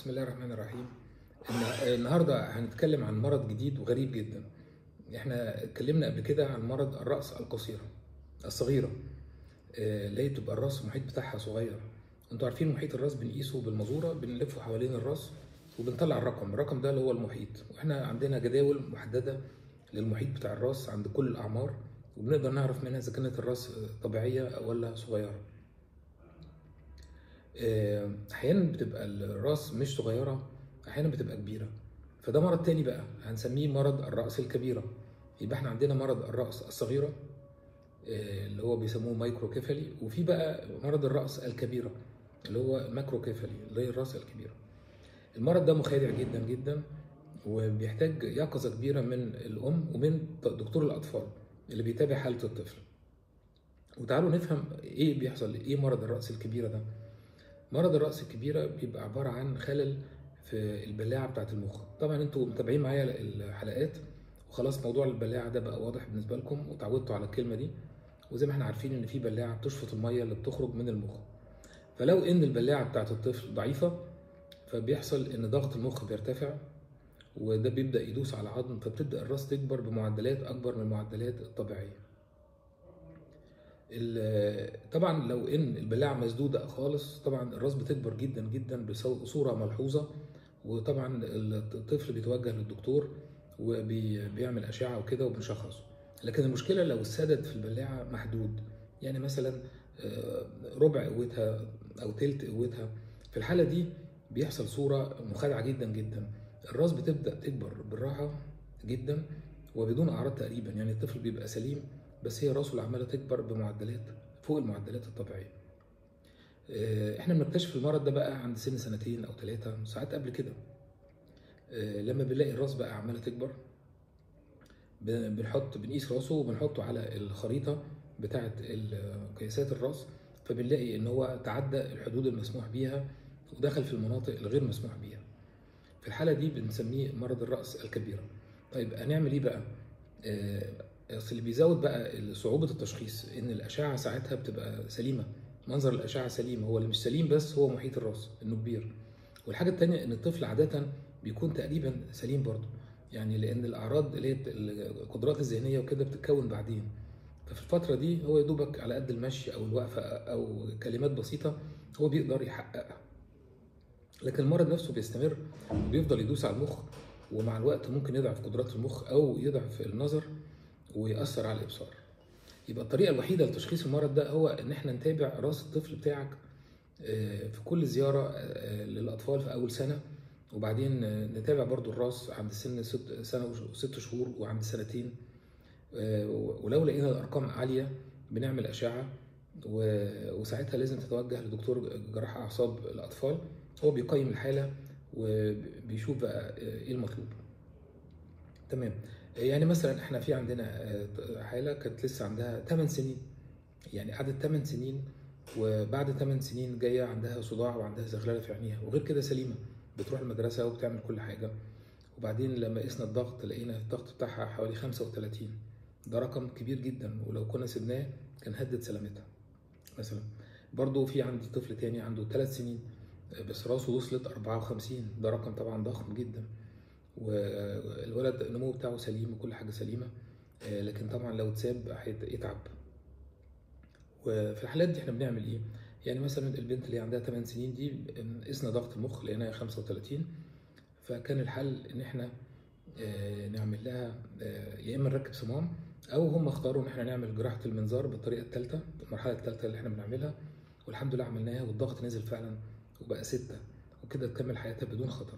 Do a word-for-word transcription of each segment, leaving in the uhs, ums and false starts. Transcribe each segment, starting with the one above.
بسم الله الرحمن الرحيم. النهارده هنتكلم عن مرض جديد وغريب جدا. احنا اتكلمنا قبل كده عن مرض الرأس القصيرة الصغيرة، اللي هي بتبقى الراس المحيط بتاعها صغير. انتوا عارفين محيط الراس بنقيسه بالمزورة، بنلفه حوالين الراس وبنطلع الرقم، الرقم ده اللي هو المحيط. واحنا عندنا جداول محددة للمحيط بتاع الراس عند كل الأعمار، وبنقدر نعرف منها إذا كانت الراس طبيعية ولا صغيرة. احيانا بتبقى الراس مش صغيره، احيانا بتبقى كبيره، فده مرض تاني بقى هنسميه مرض الراس الكبيره. يبقى احنا عندنا مرض الراس الصغيره اللي هو بيسموه مايكروكيفالي، وفي بقى مرض الراس الكبيره اللي هو ماكروكيفالي اللي هي الراس الكبيره. المرض ده مخادع جدا جدا، وبيحتاج يقظه كبيره من الام ومن دكتور الاطفال اللي بيتابع حاله الطفل. وتعالوا نفهم ايه بيحصل، ايه مرض الراس الكبيره ده. مرض الرأس الكبيرة بيبقى عبارة عن خلل في البلاعة بتاعة المخ. طبعا انتوا متابعين معايا الحلقات وخلاص موضوع البلاعة ده بقى واضح بالنسبة لكم وتعودتوا على الكلمة دي. وزي ما احنا عارفين ان في بلاعة بتشفط المية اللي بتخرج من المخ. فلو ان البلاعة بتاعة الطفل ضعيفة فبيحصل ان ضغط المخ بيرتفع، وده بيبدأ يدوس على العظم، فبتبدأ الراس تكبر بمعدلات اكبر من المعدلات الطبيعية. طبعا لو ان البلاعه مسدوده خالص طبعا الراس بتكبر جدا جدا بصوره ملحوظه، وطبعا الطفل بيتوجه للدكتور وبيعمل اشعه وكده وبنشخصه. لكن المشكله لو السدد في البلاعه محدود، يعني مثلا ربع قوتها او تلت قوتها، في الحاله دي بيحصل صوره مخادعه جدا جدا. الراس بتبدا تكبر بالراحه جدا وبدون اعراض تقريبا، يعني الطفل بيبقى سليم بس هي راسه اللي عماله تكبر بمعدلات فوق المعدلات الطبيعيه. احنا بنكتشف المرض ده بقى عند سن سنتين او ثلاثه، ساعات قبل كده. لما بنلاقي الراس بقى عماله تكبر بنحط بنقيس راسه وبنحطه على الخريطه بتاعه قياسات الراس، فبنلاقي ان هو تعدى الحدود المسموح بيها ودخل في المناطق الغير مسموح بيها. في الحاله دي بنسميه مرض الراس الكبيره. طيب هنعمل ايه بقى؟ اصل اللي بيزود بقى صعوبه التشخيص ان الاشعه ساعتها بتبقى سليمه، منظر الاشعه سليم، هو اللي مش سليم بس هو محيط الراس انه كبير. والحاجه الثانيه ان الطفل عاده بيكون تقريبا سليم برضه، يعني لان الاعراض اللي هي القدرات الذهنيه وكده بتتكون بعدين. ففي الفتره دي هو يا دوبك على قد المشي او الوقفه او كلمات بسيطه هو بيقدر يحققها. لكن المرض نفسه بيستمر وبيفضل يدوس على المخ، ومع الوقت ممكن يضعف قدرات المخ او يضعف النظر ويأثر على الإبصار. يبقى الطريقة الوحيدة لتشخيص المرض ده هو إن إحنا نتابع راس الطفل بتاعك في كل زيارة للأطفال في أول سنة، وبعدين نتابع برضو الراس عند سن سنة وست شهور وعند سنتين. ولو لقينا الأرقام عالية بنعمل أشعة، وساعتها لازم تتوجه لدكتور جراح أعصاب الأطفال، هو بيقيم الحالة وبيشوف بقى إيه المطلوب. تمام. يعني مثلا احنا في عندنا حاله كانت لسه عندها ثمان سنين، يعني قعدت ثمان سنين، وبعد ثمان سنين جايه عندها صداع وعندها زغلله في عينيها، وغير كده سليمه بتروح المدرسه وبتعمل كل حاجه. وبعدين لما قسنا الضغط لقينا الضغط بتاعها حوالي خمسة وثلاثين، ده رقم كبير جدا، ولو كنا سيبناه كان هدد سلامتها. مثلا برضو في عندي طفل تاني عنده ثلاث سنين بس راسه وصلت أربعة وخمسين، ده رقم طبعا ضخم جدا، والولد النمو بتاعه سليم وكل حاجه سليمه، لكن طبعا لو اتساب هيتعب. وفي الحالات دي احنا بنعمل ايه؟ يعني مثلا البنت اللي عندها ثمان سنين دي قسنا ضغط المخ لقيناها خمسة وثلاثين، فكان الحل ان احنا نعمل لها يا اما نركب صمام، او هم اختاروا ان احنا نعمل جراحه المنظار بالطريقه الثالثه، المرحله الثالثه اللي احنا بنعملها، والحمد لله عملناها والضغط نزل فعلا وبقى ستة، وكده تكمل حياتها بدون خطر.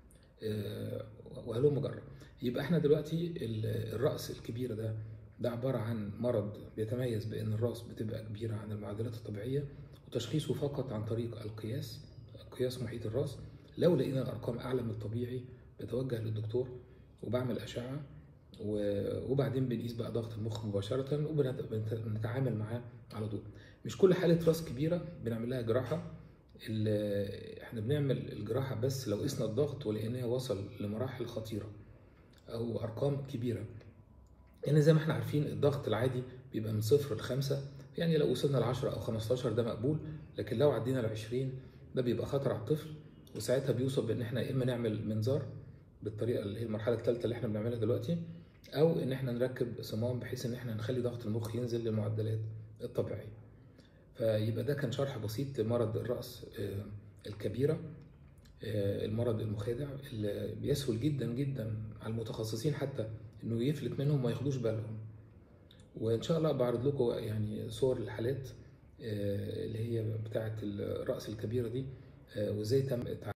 وهلو مجرب. يبقى احنا دلوقتي الرأس الكبيرة ده ده عبارة عن مرض بيتميز بأن الرأس بتبقى كبيرة عن المعدلات الطبيعية، وتشخيصه فقط عن طريق القياس، قياس محيط الرأس. لو لقينا الأرقام أعلى من الطبيعي بتوجه للدكتور وبعمل أشعة، وبعدين بنقيس بقى ضغط المخ مباشرة وبنتعامل معاه على طول. مش كل حالة رأس كبيرة بنعمل لها جراحة، احنا بنعمل الجراحه بس لو قسنا الضغط ولقيناه وصل لمراحل خطيره او ارقام كبيره. يعني زي ما احنا عارفين الضغط العادي بيبقى من صفر لخمسة، يعني لو وصلنا لعشرة او خمستاشر ده مقبول، لكن لو عدينا لعشرين ده بيبقى خطر على الطفل وساعتها بيوصل بان احنا اما نعمل منظار بالطريقه اللي هي المرحله الثالثه اللي احنا بنعملها دلوقتي، او ان احنا نركب صمام بحيث ان احنا نخلي ضغط المخ ينزل للمعدلات الطبيعيه. فيبقى ده كان شرح بسيط لمرض الراس الكبيره، المرض المخادع اللي بيسهل جدا جدا على المتخصصين حتى انه يفلت منهم ما ياخدوش بالهم. وان شاء الله بعرض لكم يعني صور الحالات اللي هي بتاعه الراس الكبيره دي وازاي تم